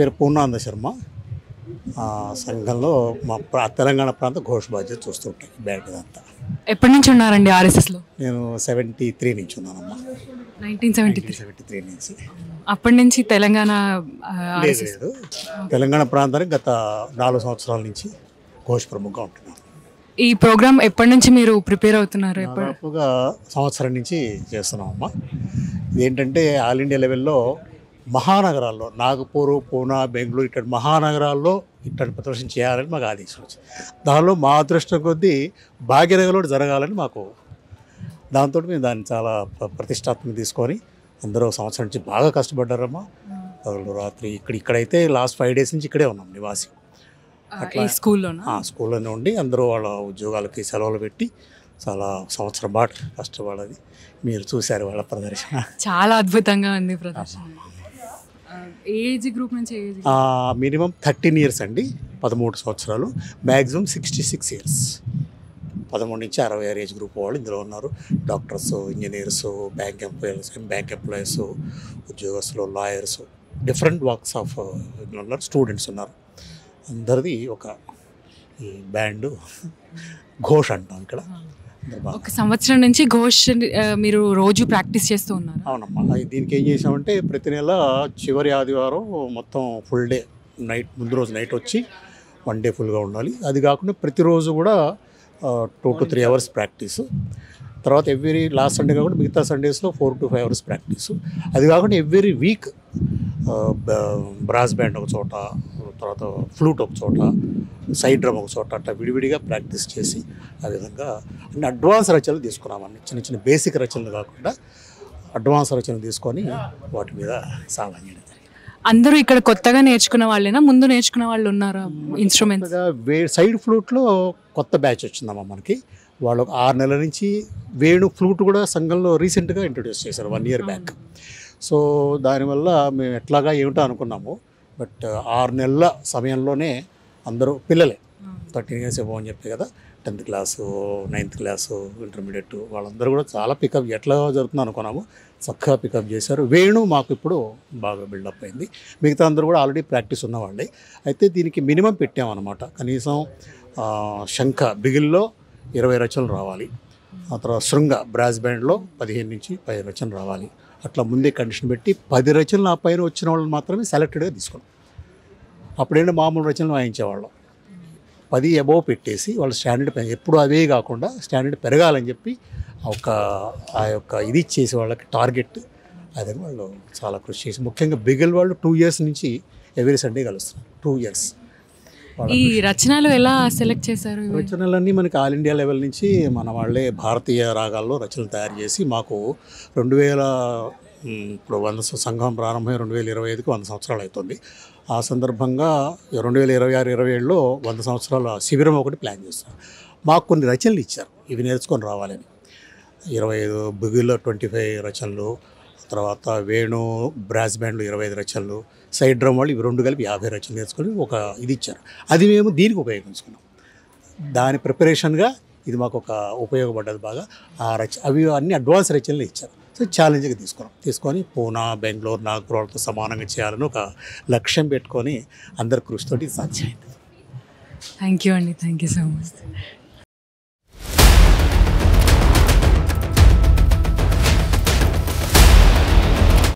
పేరు పూర్ణానంద శర్మ. సంఘంలో మా తెలంగాణ ప్రాంత ఘోష్ బాధ్యత చూస్తుంటాయి బ్యాండ్ ఇదంతా. ఎప్పటి నుంచి ఉన్నారండి ఆర్ఎస్ఎస్లో? నేను 73 నుంచి ఉన్నానమ్మా. 1973 నుంచి. అప్పటి నుంచి తెలంగాణ లేదు, తెలంగాణ ప్రాంతానికి గత 4 సంవత్సరాల నుంచి ఘోష్ ప్రముఖంగా ఉంటున్నాను. ఈ ప్రోగ్రామ్ ఎప్పటి నుంచి మీరు ప్రిపేర్ అవుతున్నారు? దాదాపుగా సంవత్సరం నుంచి చేస్తున్నామమ్మా. ఇదేంటంటే ఆల్ ఇండియా లెవెల్లో మహానగరాల్లో నాగపూర్, పూనా, బెంగళూరు ఇట్లాంటి మహానగరాల్లో ఇట్లాంటి ప్రదర్శన చేయాలని మాకు ఆదేశం వచ్చింది. దానిలో మా అదృష్టం కొద్దీ భాగ్యనగర్లో జరగాలని మాకు, దాంతో మేము దాన్ని చాలా ప్రతిష్టాత్మకంగా తీసుకొని అందరూ సంవత్సరం నుంచి బాగా కష్టపడ్డారమ్మా. రాత్రి ఇక్కడైతే లాస్ట్ 5 days నుంచి ఇక్కడే ఉన్నాం నివాసి. అట్లా స్కూల్లోనే ఉండి అందరూ వాళ్ళ ఉద్యోగాలకి సెలవులు పెట్టి చాలా సంవత్సరం పాటు కష్టపడది. మీరు చూశారు వాళ్ళ ప్రదర్శన, చాలా అద్భుతంగా ఉంది ప్రదర్శన. ఏజ్ గ్రూప్ నుంచి మినిమం 13 years అండి, 13 సంవత్సరాలు, మ్యాక్సిమం 66 years, 13 నుంచి 66 ఏజ్ గ్రూప్ వాళ్ళు ఇందులో ఉన్నారు. డాక్టర్స్, ఇంజనీర్స్, బ్యాంక్ ఎంప్లాయీస్, ఉద్యోగస్తులు, లాయర్స్, డిఫరెంట్ వాక్స్ ఆఫ్ ఉన్నారు, స్టూడెంట్స్ ఉన్నారు. అందరిది ఒక ఈ బ్యాండ్ ఘోష్ అంటాం ఇక్కడ. ఒక సంవత్సరం నుంచి ఘోష్ మీరు రోజు ప్రాక్టీస్ చేస్తూ ఉన్నారు? అవునమ్మా. దీనికి ఏం చేసామంటే ప్రతి నెల చివరి ఆదివారం మొత్తం ఫుల్ డే, నైట్ ముందు రోజు నైట్ వచ్చి 1 day ఫుల్గా ఉండాలి. అది కాకుండా ప్రతిరోజు కూడా 2 to 3 hours ప్రాక్టీసు. తర్వాత ఎవ్రీ లాస్ట్ సండే కాకుండా మిగతా సండేస్లో 4 to 5 hours ప్రాక్టీసు. అది కాకుండా ఎవ్రీ వీక్ బ్రాస్ బ్యాండ్ ఒక చోట, తర్వాత ఫ్లూట్ ఒక చోట, సైడ్ డ్రమ్ ఒక చోట, అట్లా విడివిడిగా ప్రాక్టీస్ చేసి ఆ విధంగా అన్ని అడ్వాన్స్ రచనలు తీసుకున్నామని. చిన్న చిన్న బేసిక్ రచనలు కాకుండా అడ్వాన్స్ రచనలు తీసుకొని వాటి మీద సాధన చేయడం. అందరూ ఇక్కడ కొత్తగా నేర్చుకున్న వాళ్ళేనా, ముందు నేర్చుకున్న వాళ్ళు ఉన్నారా? ఇన్స్ట్రుమెంట్స్ సైడ్ ఫ్లూట్లో కొత్త బ్యాచ్ వచ్చిందమ్మా మనకి. వాళ్ళు 6 నెలల నుంచి వేణు ఫ్లూట్ కూడా సంఘంలో రీసెంట్గా ఇంట్రొడ్యూస్ చేశారు 1 year బ్యాక్. సో దానివల్ల మేము ఎట్లాగా ఏమిటో అనుకున్నాము. బట్ 6 నెలల సమయంలోనే అందరూ పిల్లలే, 13 years అబౌవ్ అని చెప్పి కదా, 10th class, 9th class, intermediate వాళ్ళందరూ కూడా చాలా పికప్ ఎట్లా జరుగుతుంది అనుకున్నాము. చక్కగా పికప్ చేశారు. వేణు మాకు ఇప్పుడు బాగా బిల్డప్ అయింది. మిగతా అందరూ కూడా ఆల్రెడీ ప్రాక్టీస్ ఉన్నవాళ్ళే. అయితే దీనికి మినిమం పెట్టామన్నమాట. కనీసం శంఖ బిగిల్లో 20 రచనలు రావాలి. ఆ తర్వాత శృంగ బ్రాస్ బ్యాండ్లో 15 నుంచి 15 రచనలు రావాలి. అట్లా ముందే కండిషన్ పెట్టి 10 రచనలు ఆ పైన వచ్చిన వాళ్ళని మాత్రమే సెలెక్టెడ్గా తీసుకున్నాం. అప్పుడేంటే మామూలు రచనలు వాయించేవాళ్ళం. 10 అబోవ్ పెట్టేసి వాళ్ళ స్టాండర్డ్ ఎప్పుడు అవే కాకుండా స్టాండర్డ్ పెరగాలని చెప్పి ఆ యొక్క ఇది ఇచ్చేసి వాళ్ళకి టార్గెట్. అదే వాళ్ళు చాలా కృషి చేసి, ముఖ్యంగా బిగిల్ వాళ్ళు 2 years నుంచి ఎవ్రీ సండే కలుస్తున్నారు. 2 years. ఈ రచనలు ఎలా సెలెక్ట్ చేశారు? రచనలన్నీ మనకి ఆల్ ఇండియా లెవెల్ నుంచి మన వాళ్ళే భారతీయ రాగాల్లో రచనలు తయారు చేసి మాకు 2000 ఇప్పుడు 100 సంఘం ప్రారంభమై 2025కి 100 సంవత్సరాలు అవుతుంది. ఆ సందర్భంగా 2026-27లో 100 సంవత్సరాల శిబిరం ఒకటి ప్లాన్ చేస్తాం. మాకు కొన్ని రచనలు ఇచ్చారు, ఇవి నేర్చుకొని రావాలని. 25 బిగుల్లో 25 రచనలు, తర్వాత వేణు బ్రాస్ బ్యాండ్లో 25 రచనలు, సైడ్ డ్రమ్ వాళ్ళు ఇవి 2 కలిపి 50 రచనలు నేర్చుకొని ఒక ఇది ఇచ్చారు. అది మేము దీనికి ఉపయోగించుకున్నాం. దాని ప్రిపరేషన్గా ఇది మాకు ఒక ఉపయోగపడ్డది బాగా. అవి అన్ని అడ్వాన్స్ రచనలు ఇచ్చారు. సో ఛాలెంజ్గా తీసుకొని పూనా, బెంగళూరు, నాగపూర్ వాళ్ళతో సమానంగా చేయాలని ఒక లక్ష్యం పెట్టుకొని అందరి కృషితోటి సాధ్యమైంది. థ్యాంక్ యూ అండి, థ్యాంక్ యూ సో మచ్.